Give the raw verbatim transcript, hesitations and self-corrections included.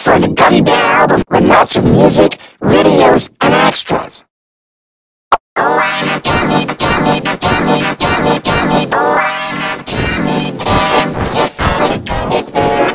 for the Gummy Bear album with lots of music, videos, and extras. Oh, I'm a gummy, gummy, gummy, gummy, gummy, oh, I'm a gummy bear. Yes, I'm a gummy bear.